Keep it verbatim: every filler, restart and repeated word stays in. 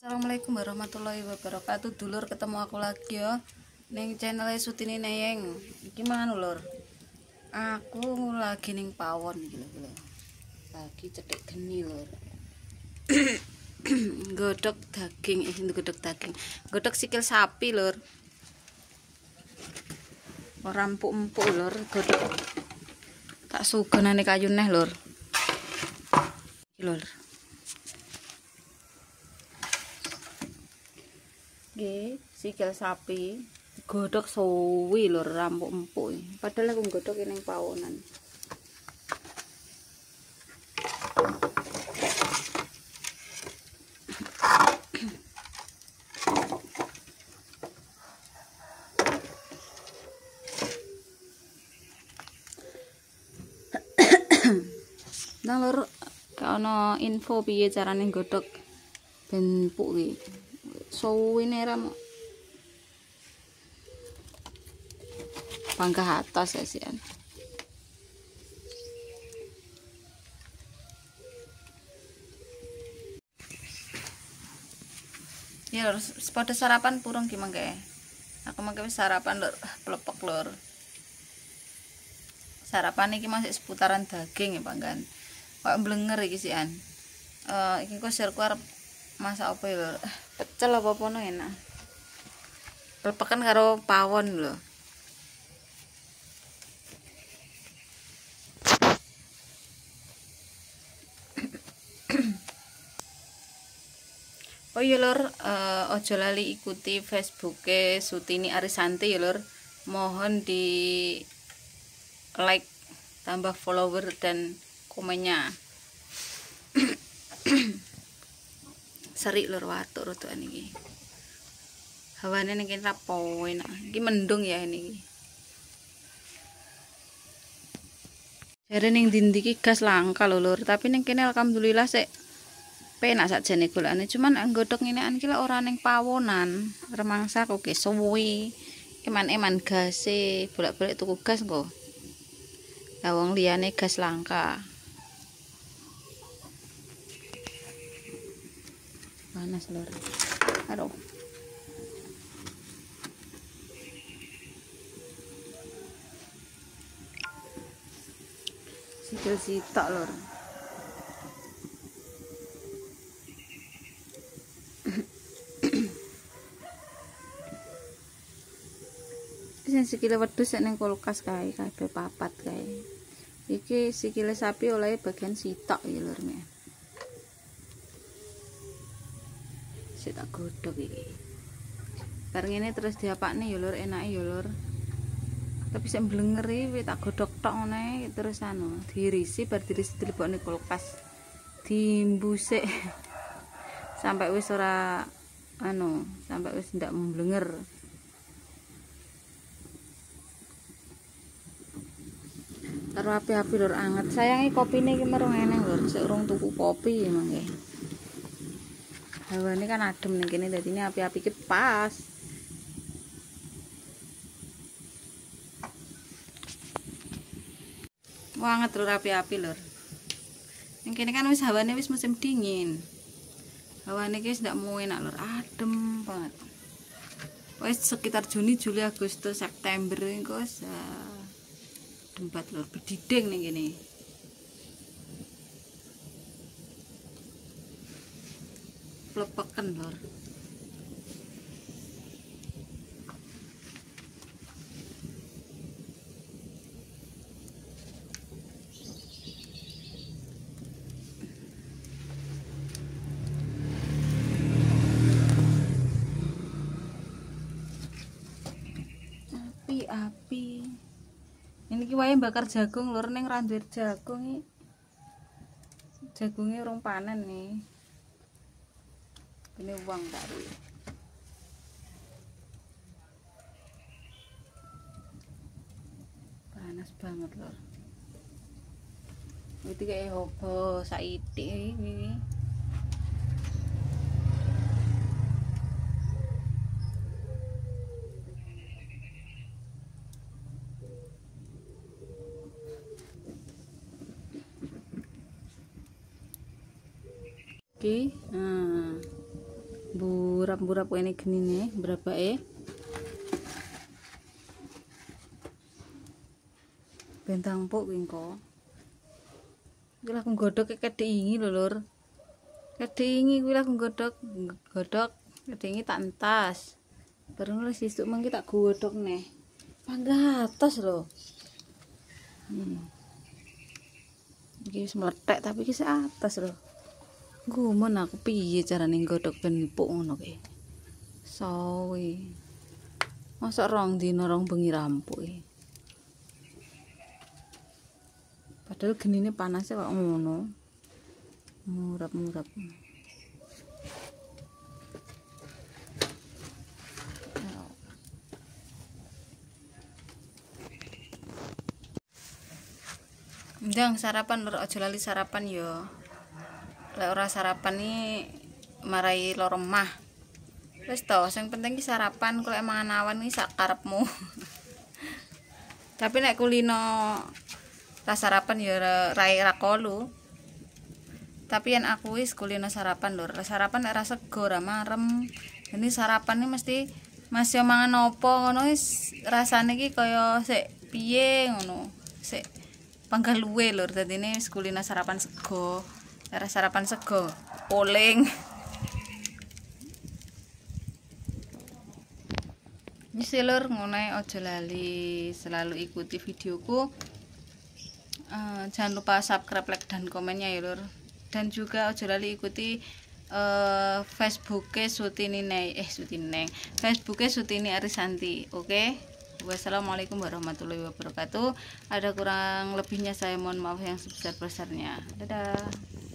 Assalamualaikum warahmatullahi wabarakatuh. Dulur, ketemu aku lagi ya ning channel Sutini Neyeng. Gimana lur? Aku lagi ning pawon iki lho. Lagi cetek geni lur. Godhog daging, eh godhog daging. Godhog sikil sapi lur. Ora empuk-empuk lur, godhog. Tak sugenane kayu neh lur. Iki lur. Nggih, sikil sapi godhog suwi lur, rampuk empuk. Padahal aku godhog ning pawonan. Nah lur, ana info piye carane godhog ben empuk iki. Suwine ra panggah atas ya sian. Ya lur, pada sarapan purung ki mangke. Aku mangke wis sarapan lur, plepek lur. Sarapan iki masih seputaran daging ya panggan. Kok mblenger iki sian. Eh iki kok sirku arep masak apa ya lur? Pecel apa-apa no enak. Pelepekan karo pawon lho. Oh iya lur, uh, ojo lali ikuti Facebooke Sutini Arisanti ya lur. Mohon di like, tambah follower dan komennya. Seri lur watuk rotokan iki. Hawane ning kene rapo enak. Iki mendung ya ini. Jare ning ndi iki gas langka lho lur, tapi ning kene alhamdulillah sik penak sakjane golekane. Cuman nggodhog ngenekan iki lek ora ning pawonan, remangsa kok suwi. Eman-eman gase, bolak-balik tuku gas kok. Lah wong liyane gas langka. Panas lur. Aduh. Sikil sitok lur. Sing sikile wedhus ning kulkas kae kabeh papat kae. Iki sikile sapi oleh bagian sitok ya lur nek. Sik tak godhog iki. Bar ngene terus diapakne ya lur, enake ya lur. Tapi sik mblenger iki tak godhog tok ngene terus anu diirisi bar dirisi dilebokne kulkas. Dimbusik sampai wis ora anu, sampai wis ndak mblenger. Karo api-api lur anget. Sayangi kopine iki merung eneng lur, sik urung tuku kopi mangke. Hawane kan adem ning kene dadine api-api ki pas. Wanget lur api-api lur. Ning kene kan wis hawane wis musim dingin. Hawane ki wis ndak mau enak lur, adem banget. Wis sekitar Juni, Juli, Agustus, September engko wis tempat lur bediding ning kene. Plepeken lur. Api-api. Ini ki wae bakar jagung lur ning ra nduwe jagung iki. Jagunge urung panen nih. Ini uang tadi. Panas banget lur. Iki kayak hobo saithik iki. Oke, nah burap-burap ini genine berapa eh bentang pok wingko iki lah nggodhog kedingi lho lur kedingi kuwi lah nggodhog godhog kedingi tak entas bareng wis isuk mengki tak godhog neh panggatos lho hmm. Iki wis meletek tapi iki atas lho gumun aku piye carane nggodhog ben empuk ngono ki sawi mosok rong dina rong bengi rampuk iki padahal genine panasnya kok ngono murap-murap ndang sarapan lur aja lali sarapan yo lek ora sarapan nih marai loro mah wis to sing penting ki sarapan kok mangan awan iki sak karepmu tapi nek kulino ra sarapan ya rai rakolu tapi yang aku wis kulino sarapan lur sarapan nek ra sego ra marem ini sarapan ini mesti masih mangan opo ngono wis rasane iki kaya sik piye ngono sik panggal luwe lur dadine wis kulino sarapan sego nek sarapan sego poling wis lur ngono aja lali selalu ikuti videoku. Uh, jangan lupa subscribe, like, dan komennya ya lur. Dan juga ojo lali ikuti uh, Facebooknya Sutini Neng, eh Sutini Neng, Facebooknya Sutini Arisanti. Oke, okay? Wassalamualaikum warahmatullahi wabarakatuh. Ada kurang lebihnya saya mohon maaf yang sebesar besarnya. Dadah.